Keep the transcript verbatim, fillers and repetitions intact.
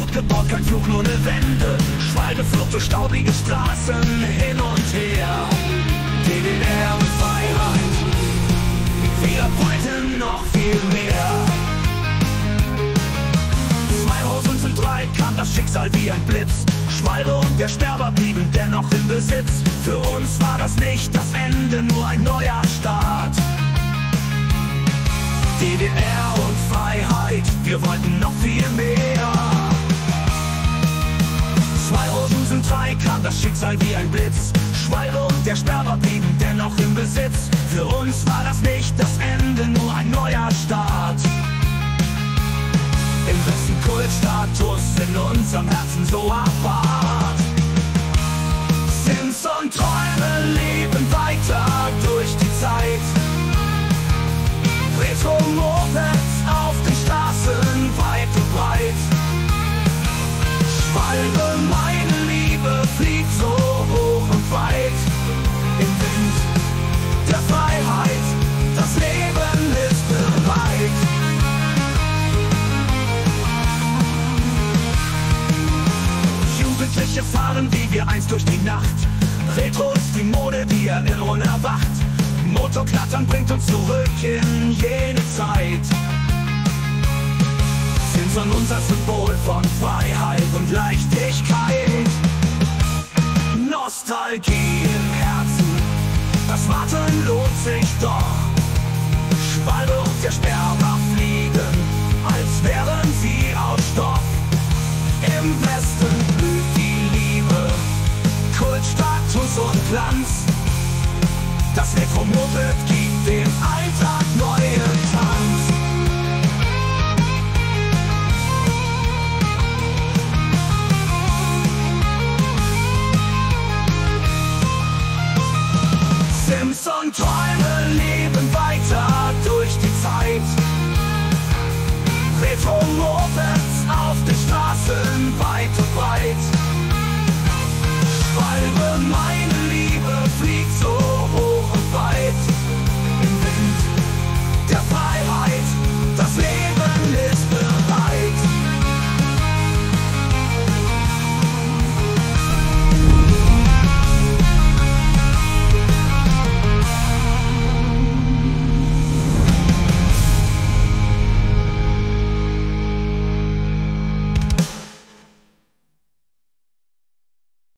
Gut gebaut, kein Flug, nur ne Wende. Schwalbe, Flucht durch staubige Straßen hin und her. D D R und Freiheit, wir wollten noch viel mehr. zweitausenddrei kam das Schicksal wie ein Blitz. Schwalbe und der Sperber blieben dennoch im Besitz. Für uns war das nicht das Ende, nur ein neuer Start. D D R und Freiheit, wir wollten noch viel mehr. zweitausenddrei kam das Schicksal wie ein Blitz. Schwalbe und der Sperber blieben dennoch im Besitz. Für uns war das nicht das Ende, nur ein neuer Start. Im Westen Kultstatus, in unserem Herzen so apart. Simson, Träume leben weiter durch die Zeit. Retro-Mopeds auf den Straßen weit und breit. Schwalbe, meine Liebe, fliegt so hoch und weit. Im Wind der Freiheit, das Leben ist bereit. Jugendliche fahren wie wir einst durch die Nacht. Retro ist die Mode, die Erinnerung erwacht. Motorknattern bringt uns zurück in jene Zeit. Simson, unser Symbol von Freiheit und Leichtigkeit. Nostalgie im Herzen, das Warten lohnt sich doch. Schwalbe und der Sperber fliegen, als wären sie aus Stoff. Im Westen blüht die Liebe, Kultstatus und Glanz. Das Retro-Moped gibt dem Alltag